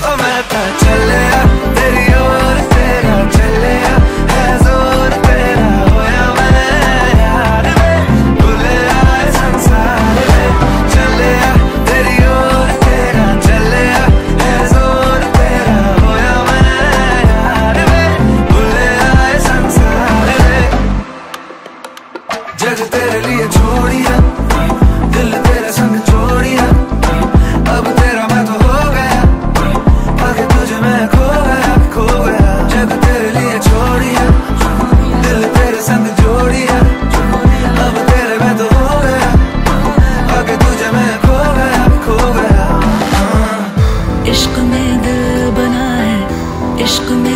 मैं तो चलिया तेरी ओर तेरा चलिया है जोर तेरा होया मैं यार वे भूले आए संसार में चलिया तेरी ओर तेरा चलिया है जोर तेरा होया मैं यार वे भूले आए संसार में जग तेरे लिए छोड़िया दिल तेरे संग छोड़िया अब तेरा मैं तो हो गया आगे तुझे मैं खो गया जग तेरे लिए छोड़िया दिल तेरे संग जोड़िया अब तेरे मैं तो हो गया आगे तुझे मैं खो गया इश्क में दिल बना है इश्क में